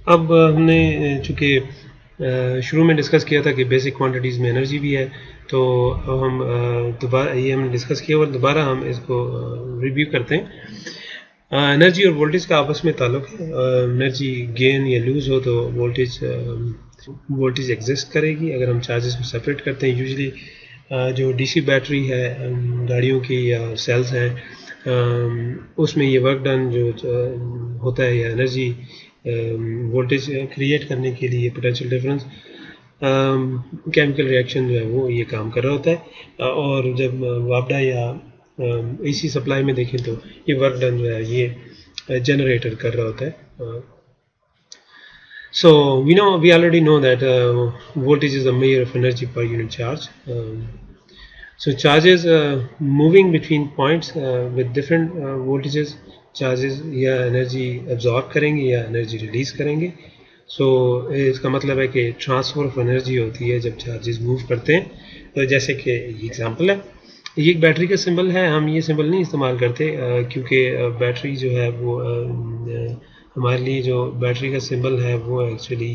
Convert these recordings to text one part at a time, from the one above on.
अब हमने चूँकि शुरू में डिस्कस किया था कि बेसिक क्वांटिटीज़ में एनर्जी भी है, तो अब हम दोबारा ये हमने डिस्कस किया और दोबारा हम इसको रिव्यू करते हैं। एनर्जी और वोल्टेज का आपस में ताल्लुक है। एनर्जी गेन या लूज़ हो तो वोल्टेज एग्जिस्ट करेगी। अगर हम चार्जेस को सेपरेट करते हैं, यूजुअली जो डीसी बैटरी है गाड़ियों की या सेल्स हैं, उसमें ये वर्क डन जो होता है या एनर्जी वोल्टेज क्रिएट करने के लिए पोटेंशियल डिफरेंस केमिकल रिएक्शन जो है वो ये काम कर रहा होता है। और जब वापडा या एसी सप्लाई में देखें तो ये वर्क डन जो है ये जनरेटर कर रहा होता है। So we already know that voltage is a measure of energy per unit charge. So charges moving between points with different voltages, charges या एनर्जी एब्जॉर्ब करेंगे या एनर्जी रिलीज करेंगे। सो इसका मतलब है कि ट्रांसफर ऑफ एनर्जी होती है जब चार्जेस मूव करते हैं। तो जैसे कि ये एग्जांपल है, ये एक बैटरी का सिंबल है। हम ये सिंबल नहीं इस्तेमाल करते क्योंकि बैटरी जो है वो हमारे लिए जो बैटरी का सिंबल है वो एक्चुअली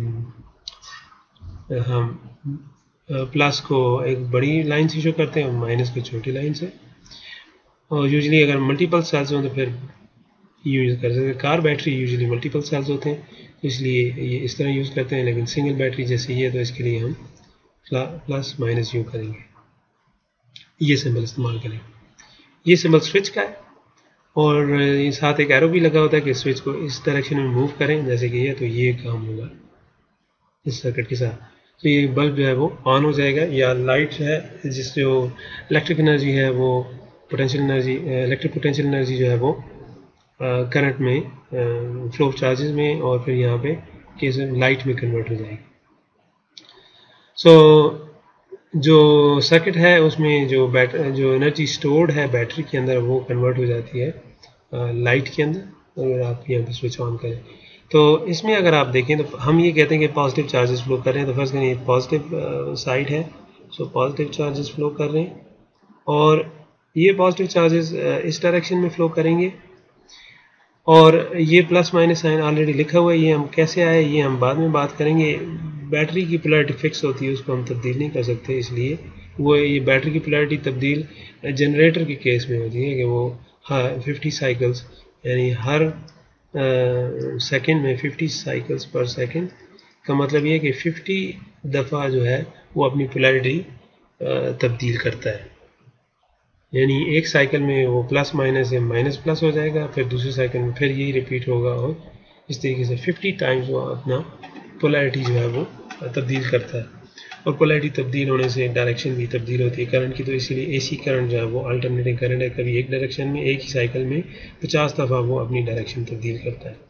हम प्लस को एक बड़ी लाइन से शो करते हैं और माइनस को छोटी लाइन से। और यूजुअली अगर मल्टीपल सेल्स हो तो फिर यूज़ कर सकते हैं। Car battery usually multiple cells होते हैं, इसलिए ये इस तरह यूज़ करते हैं। लेकिन सिंगल बैटरी जैसे ये, तो इसके लिए हम प्लस माइनस यूँ करेंगे, ये सिंबल इस्तेमाल करेंगे। ये सिंबल स्विच का है और साथ एक एरो भी लगा होता है कि स्विच को इस डायरेक्शन में मूव करें जैसे कि ये, तो ये काम होगा इस सर्किट के साथ। तो ये बल्ब जो है वो ऑन हो जाएगा, या लाइट जो है जिस जो इलेक्ट्रिक एनर्जी है वो potential energy, electric potential energy जो है वो करंट में फ्लो ऑफ चार्जेस में और फिर यहाँ पे केस लाइट में कन्वर्ट हो जाएगी। सो जो सर्किट है उसमें जो एनर्जी स्टोर्ड है बैटरी के अंदर वो कन्वर्ट हो जाती है लाइट के अंदर। अगर आप यहाँ पे स्विच ऑन करें तो इसमें अगर आप देखें तो हम ये कहते हैं कि पॉजिटिव चार्जेस फ्लो कर रहे हैं। तो फर्स्ट करें ये पॉजिटिव साइड है, सो पॉजिटिव चार्जेस फ्लो कर रहे हैं और ये पॉजिटिव चार्जेस इस डायरेक्शन में फ्लो करेंगे। और ये प्लस माइनस साइन ऑलरेडी लिखा हुआ है, ये हम कैसे आए ये हम बाद में बात करेंगे। बैटरी की पोलैरिटी फिक्स होती है, उसको हम तब्दील नहीं कर सकते, इसलिए वो ये बैटरी की पोलैरिटी तब्दील जनरेटर के केस में होती है कि वो 50 साइकिल्स यानी हर सेकंड में 50 साइकिल्स पर सेकंड का मतलब ये है कि 50 दफ़ा जो है वो अपनी पोलैरिटी तब्दील करता है। यानी एक साइकिल में वो प्लस माइनस या माइनस प्लस हो जाएगा, फिर दूसरी साइकिल में फिर यही रिपीट होगा और इस तरीके से 50 टाइम्स वो अपना पोलैरिटी जो है वो तब्दील करता है। और पोलैरिटी तब्दील होने से डायरेक्शन भी तब्दील होती है करंट की। तो इसीलिए एसी करंट जो है वो अल्टरनेटिंग करंट है, कभी एक डायरेक्शन में एक ही साइकिल में 50 दफ़ा वो अपनी डायरेक्शन तब्दील करता है।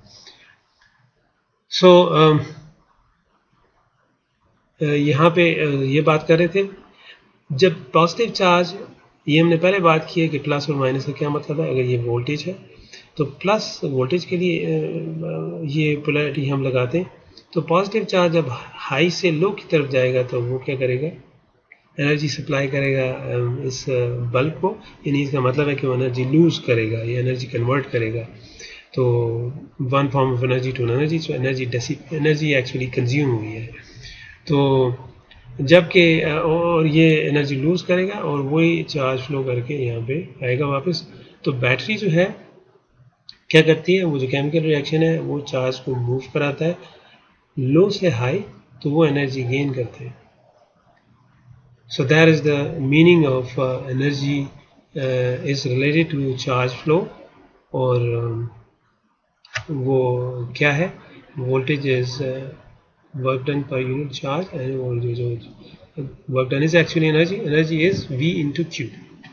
सो यहाँ पे ये बात कर रहे थे जब पॉजिटिव चार्ज, ये हमने पहले बात की है कि प्लस और माइनस का क्या मतलब है। अगर ये वोल्टेज है तो प्लस वोल्टेज के लिए ये पोलैरिटी हम लगाते हैं। तो पॉजिटिव चार्ज जब हाई से लो की तरफ जाएगा तो वो क्या करेगा, एनर्जी सप्लाई करेगा इस बल्ब को, यानी इसका मतलब है कि वो एनर्जी लूज करेगा या एनर्जी कन्वर्ट करेगा। तो one form of energy to energy, so energy actually consume हुई है। तो जबकि और ये एनर्जी लूज करेगा और वही चार्ज फ्लो करके यहाँ पे आएगा वापस। तो बैटरी जो है क्या करती है, वो जो केमिकल रिएक्शन है वो चार्ज को मूव कराता है लो से हाई, तो वो एनर्जी गेन करते हैं। So that is the meaning of energy is related to charge flow. और वो क्या है, voltage is work done per unit charge and जो work done is actually energy is V into Q।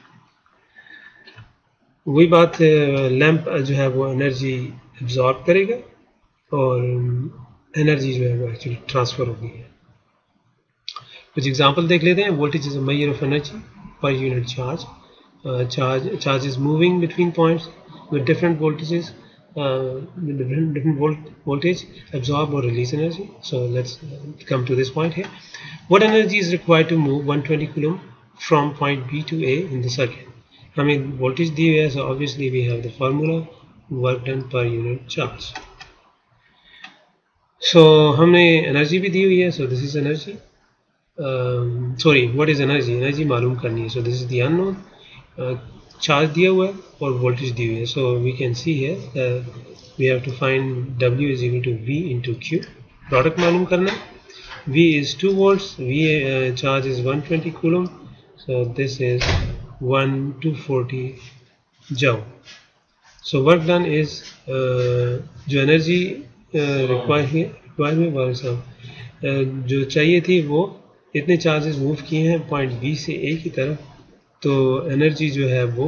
वही बात lamp जो है वो एनर्जी एब्जॉर्ब करेगा और एनर्जी जो है वो एक्चुअली ट्रांसफर होगी है। कुछ एग्जांपल देख लेते हैं। Voltage is a measure of energy per unit charge. Charge is moving between points with different voltages, different voltage, absorb or release energy. So let's come to this point here. What energy is required to move 120 coulomb from point B to A in the circuit? हमें voltage दी हुई है, so obviously we have the formula work done per unit charge. सो हमने energy भी दी हुई है, so this is energy, sorry what is energy, energy मालूम करनी है, so this is the unknown, charge दिया हुआ है और वोल्टेज दी हुई है, so we can see here we have to find W is equal to V into Q, product मालूम करना है, V is 2 volts, V charge is 120 coulomb, so this is 1240 joule. So work done is जो एनर्जी requirement वाले साहब जो चाहिए थी वो इतने चार्जेस मूव किए हैं पॉइंट बी से ए की तरफ, तो एनर्जी जो है वो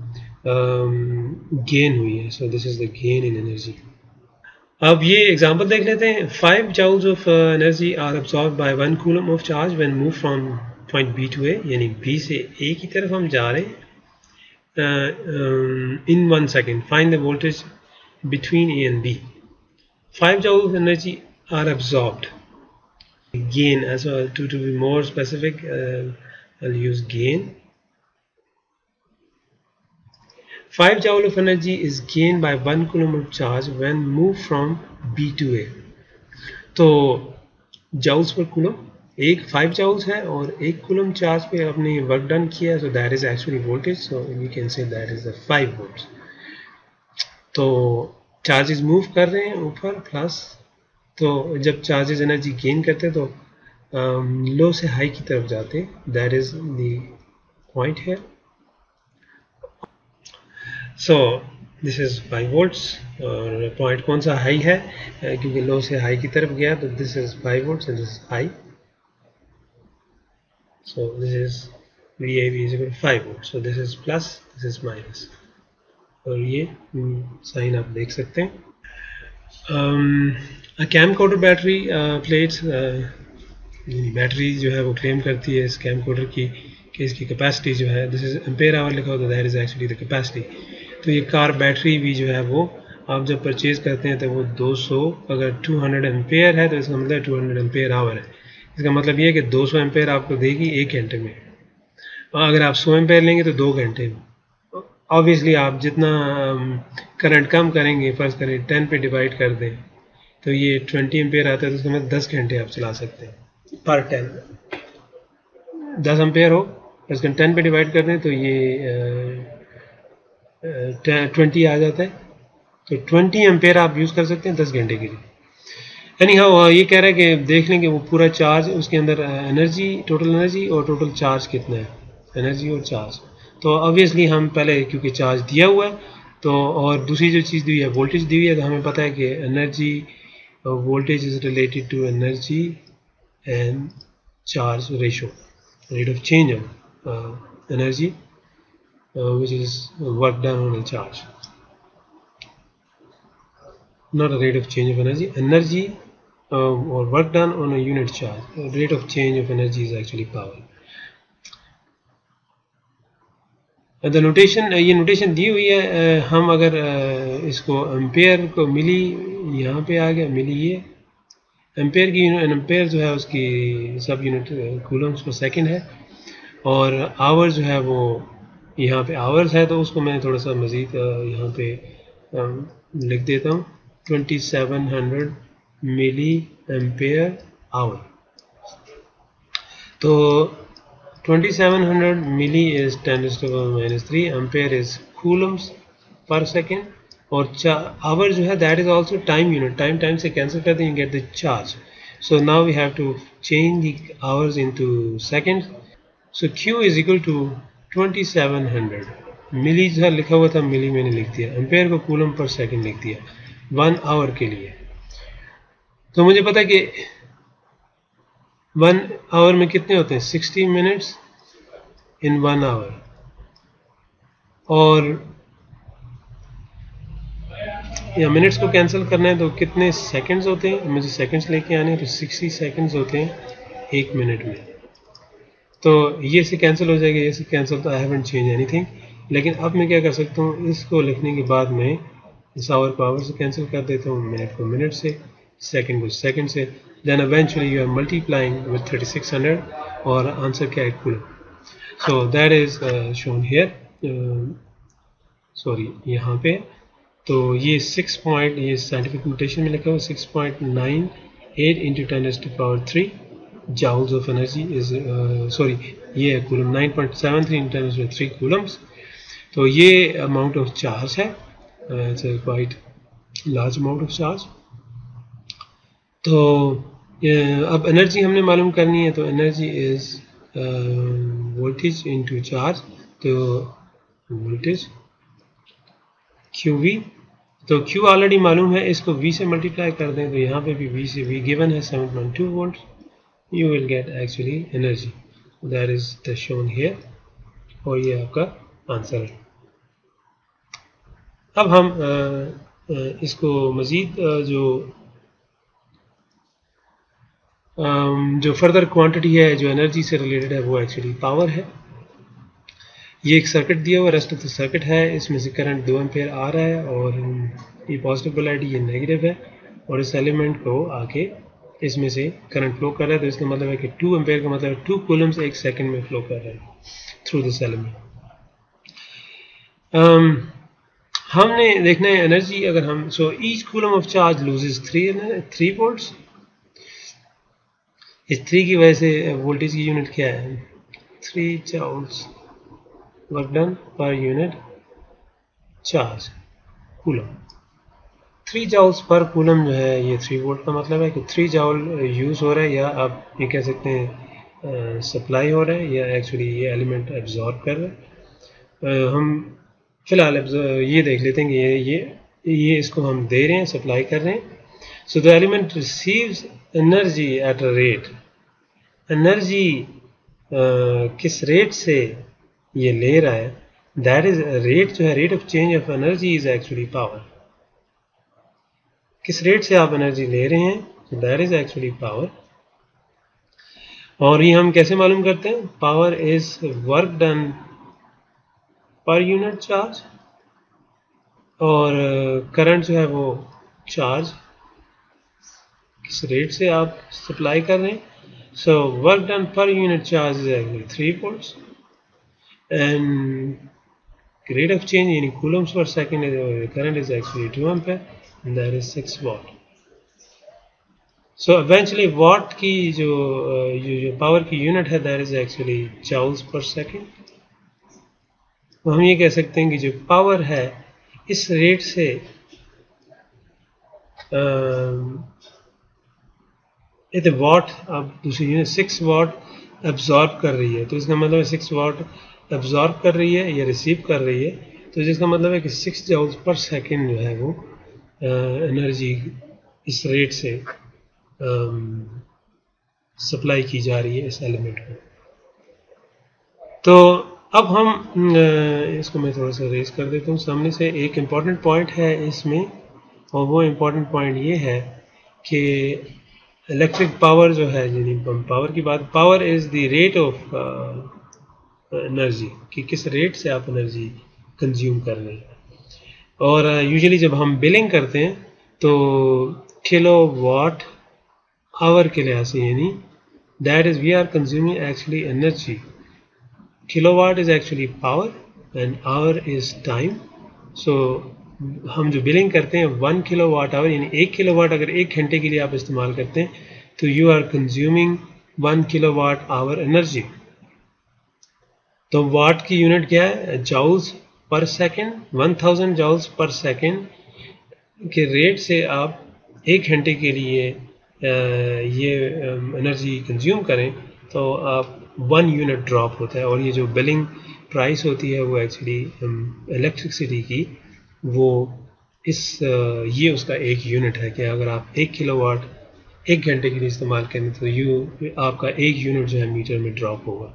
गेन हुई है, so this is the gain in energy. अब ये एग्जांपल देख लेते हैं। 5 joules of energy are absorb by 1 coulomb of charge when move from point B to A, यानी बी से ए की तरफ हम जा रहे हैं in 1 second. Find the voltage between A and B. 5 joules of energy are absorbed. Gain, as well, to be more specific, I'll use gain. 5 joule of energy is gained by 1 coulomb of charge when moved from B to A. तो joules per coulomb, एक 5 joules है और 1 coulomb charge पे आपने work done किया, so that is actually voltage, so we can say that is the 5 volts. तो charges move कर रहे हैं ऊपर प्लस, तो जब चार्जेस एनर्जी गेन करते हैं तो लो से हाई की तरफ जाते हैं, that is the point here. So this is 5 volts और पॉइंट कौन सा हाई है क्योंकि लो से हाई की तरफ गया, तो this is 5 volts and this is high. So this is VAB is equal to 5 volts. So this is plus, this is minus. और ये साइन आप देख सकते हैं. कैमकॉर्डर बैटरी प्लेट्स, बैटरी जो है वो क्लेम करती है इस कैमकॉर्डर की कि इसकी कैपेसिटी जो है, दिस इज एम्पेयर आवर लिखा होता है, that is actually the capacity. तो ये कार बैटरी भी जो है वो आप जब परचेज करते हैं तो वो 200, अगर 200 एम्पेयर है तो इसका मतलब 200 एम्पेयर आवर है. इसका मतलब ये है कि 200 एम्पेयर आपको देगी 1 घंटे में, और अगर आप 100 एम्पेयर लेंगे तो 2 घंटे में. ऑब्वियसली आप जितना करंट कम करेंगे, फर्ज करें 10 पे डिवाइड कर दें तो ये 20 एम्पेयर आता है, तो उसका मतलब 10 घंटे आप चला सकते हैं पर 10. 10 एम्पेयर हो, इसका 10 पे डिवाइड कर दें तो ये 20 आ जाता है, तो 20 एम्पेयर आप यूज़ कर सकते हैं 10 घंटे के लिए. यानी हाँ, ये कह रहा है कि देख लें कि वो पूरा चार्ज, उसके अंदर एनर्जी, टोटल एनर्जी और टोटल चार्ज कितना है, एनर्जी और चार्ज. तो ऑब्वियसली हम पहले क्योंकि चार्ज दिया हुआ है तो, और दूसरी जो चीज़ दी हुई है वोल्टेज दी हुई है, तो हमें पता है कि energy voltage is related to energy and charge ratio, rate of change of energy which is work done on a charge, not a rate of change of energy. Energy or work done on a unit charge. Rate of change of energy is actually power. The notation, ये notation दी हुई है. हम अगर इसको ampere को मिली, यहाँ पे आ गया मिली, ये एम्पेयर की एम्पेयर जो है उसकी सब यूनिट कूलम्स पर सेकंड है, और आवर जो है वो यहाँ पे आवर्स है, तो उसको मैं थोड़ा सा मज़ीद यहाँ पे लिख देता हूँ, 2700 मिली एम्पेयर आवर. तो 2700 milli is 10⁻³ ampere is coulombs per second, और आवर जो है that is also time unit. Time से कैंसिल करते हैं, you get the charge. So now we have to change the hours into second. So Q is equal to 2700 milli, जो लिखा हुआ था मिली मैंने लिख दिया, एम्पेयर को कूलम पर सेकंड लिख दिया 1 आवर के लिए. तो मुझे पता है कि 1 आवर में कितने होते हैं, 60 मिनट्स इन 1 आवर, और या मिनट्स को कैंसिल करना है तो कितने सेकंड्स होते हैं, मुझे सेकंड्स लेके आने हैं, तो 60 सेकंड्स होते हैं 1 मिनट में. तो ये से कैंसिल हो जाएगा, ये से कैंसिल, तो आई हैवंट चेंज एनीथिंग. लेकिन अब मैं क्या कर सकता हूँ, इसको लिखने के बाद मैं इस आवर को आवर से कैंसिल कर देता हूँ, मिनट को मिनट से, सेकंड को सेकंड से, then eventually you are multiplying with 3600, और आंसर क्या है, coulomb. So that is shown here, sorry यहाँ पे. तो ये 6 पॉइंट, ये साइंटिफिक नोटेशन में लिखा हुआ 6.9 8 into 10 raised to power 3 joules of energy is ये है coulomb 9.73 into 10 raised to 3 coulombs. तो ये अमाउंट ऑफ चार्ज है, it's a quite large amount of charge. तो अब एनर्जी हमने मालूम करनी है, तो energy is voltage into charge. तो वोल्टेज QV, तो Q ऑलरेडी मालूम है, इसको V से मल्टीप्लाई कर दें तो यहाँ पे भी V से V गिवन है 7.2 volt. You will get actually energy, that is the shown here, और ये आपका आंसर है. अब हम इसको मज़ीद जो फर्दर क्वांटिटी है जो एनर्जी से रिलेटेड है वो एक्चुअली पावर है. ये एक सर्किट दिया हुआ, रेस्ट ऑफ द सर्किट है, इसमें से करंट 2 एम्पेयर आ रहा है और ये पॉजिटिव पोलैरिटी, ये नेगेटिव है, और इस एलिमेंट को आके इसमें से करंट फ्लो कर रहा है. तो इसका मतलब है कि 2 एम्पेयर का मतलब 2 कूलम्स एक सेकंड में फ्लो कर रहे हैं थ्रू दिस एलिमेंट. हमने देखना है एनर्जी, अगर हम each coulomb of charge loses 3 volts. इस 3 की वजह से वोल्टेज की यूनिट क्या है, 3 joules work done per unit charge coulomb. 3 joules per coulomb जो है ये 3 वोल्ट का मतलब है कि 3 जूल यूज़ हो रहा है, या आप ये कह सकते हैं सप्लाई हो रहा है, या एक्चुअली ये एलिमेंट एब्जॉर्ब कर रहा है. हम फिलहाल ये देख लेते हैं कि ये इसको हम दे रहे हैं, सप्लाई कर रहे हैं. So the element receives energy at a rate. Energy किस रेट से ये ले रहा है, दैट इज रेट जो है, rate of change of energy is actually power. किस रेट से आप एनर्जी ले रहे हैं, दैट इज एक्चुअली पावर. और ये हम कैसे मालूम करते हैं, power is work done per unit charge, और करंट जो है वो चार्ज किस रेट से आप सप्लाई कर रहे हैं. So work done per unit charge is actually 3 volts, and rate of change in coulombs per second is current is actually 2 ampere, and that is 6 watt. So eventually watt की जो power की unit है, that is actually joules per second. तो हम ये कह सकते हैं कि जो पावर है इस रेट से ये वाट, अब दूसरी यूनिट 6 वाट एब्जॉर्ब कर रही है, तो इसका मतलब है 6 वाट एब्जॉर्ब कर रही है या रिसीव कर रही है, तो जिसका मतलब है कि 6 जूल्स पर सेकेंड जो है वो एनर्जी इस रेट से सप्लाई की जा रही है इस एलिमेंट को. तो अब हम इसको मैं थोड़ा सा रेज कर देता हूँ सामने से. एक इम्पॉर्टेंट पॉइंट है इसमें, और वो इम्पॉर्टेंट पॉइंट ये है कि इलेक्ट्रिक पावर जो है, यानी पावर की बात, power is the rate of energy, कि किस रेट से आप एनर्जी कंज्यूम कर रहे हैं. और यूजुअली जब हम बिलिंग करते हैं तो किलो वाट आवर के लिहाज से, यानी that is we are consuming actually energy. Kilowatt is actually power and hour is time. So हम जो बिलिंग करते हैं 1 किलोवाट आवर, यानी 1 किलोवाट अगर 1 घंटे के लिए आप इस्तेमाल करते हैं तो you are consuming 1 kilowatt hour energy. तो वाट की यूनिट क्या है, joules per second. 1000 joules per second के रेट से आप 1 घंटे के लिए ये एनर्जी कंज्यूम करें तो आप 1 यूनिट ड्रॉप होता है. और ये जो बिलिंग प्राइस होती है वो एक्चुअली इलेक्ट्रिसिटी की, वो ये उसका एक यूनिट है कि अगर आप 1 किलोवाट 1 घंटे के लिए इस्तेमाल करें तो आपका 1 यूनिट जो है मीटर में ड्रॉप होगा.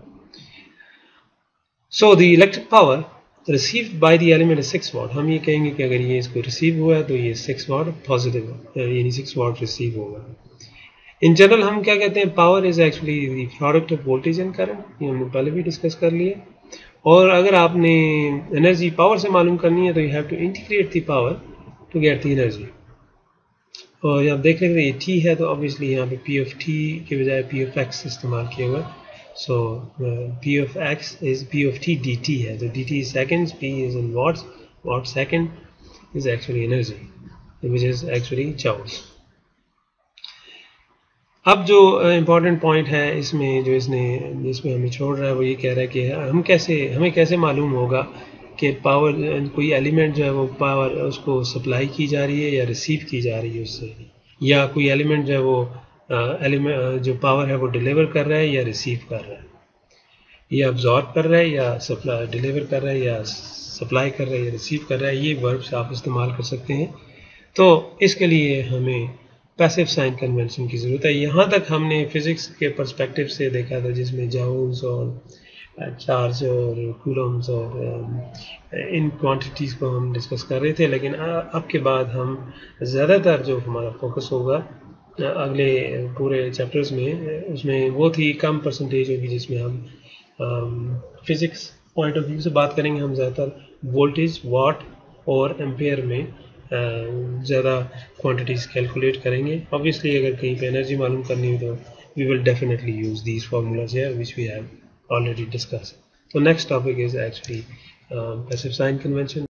So the electric power received by the element is 6 watt. हम ये कहेंगे कि अगर ये इसको रिसीव हुआ है तो ये 6 वाट पॉजिटिव, यानी 6 वाट रिसीव होगा. इन जनरल हम क्या कहते हैं, power is actually the product of voltage and current. ये हमने पहले भी डिस्कस कर लिया. और अगर आपने एनर्जी पावर से मालूम करनी है तो you have to integrate the power to get the energy. और आप देख रहे हैं ये टी है तो ऑब्वियसली यहाँ पे पी ऑफ टी के बजाय पी ऑफ एक्स इस्तेमाल किया हुआ. So P of x is P of t dt है, तो dt is seconds, P is in watts, watt second is actually energy, which is actually joules. अब जो important point है इसमें जो जिसमें हमें छोड़ रहा है वो ये कह रहा है कि हमें कैसे मालूम होगा कि पावर कोई एलिमेंट जो है वो पावर उसको सप्लाई की जा रही है या रिसीव की जा रही है उससे, या कोई एलिमेंट जो है वो एलिमेंट जो पावर है वो डिलीवर कर रहा है या रिसीव कर रहा है, या अब्जॉर्ब कर रहा है या सप्लाई डिलीवर कर रहा है या सप्लाई कर रहा है या रिसीव कर रहा है। ये वर्ब्स आप इस्तेमाल कर सकते हैं। तो इसके लिए हमें पैसिव साइन कन्वेंशन की ज़रूरत है। यहाँ तक हमने फिज़िक्स के पर्सपेक्टिव से देखा था जिसमें जाउल्स और चार्ज और कूलम्स और इन क्वांटिटीज़ को हम डिस्कस कर रहे थे, लेकिन अब के बाद हम ज़्यादातर जो हमारा फोकस होगा अगले पूरे चैप्टर्स में उसमें वो थी कम परसेंटेज होगी जिसमें हम फिज़िक्स पॉइंट ऑफ व्यू से बात करेंगे। हम ज़्यादातर वोल्टेज, वाट और एम्पेयर में ज़्यादा क्वांटिटीज़ कैलकुलेट करेंगे। ऑब्वियसली अगर कहीं पे एनर्जी मालूम करनी हो तो we will definitely use these formulas here which we have already discussed. So next topic is actually passive sign convention.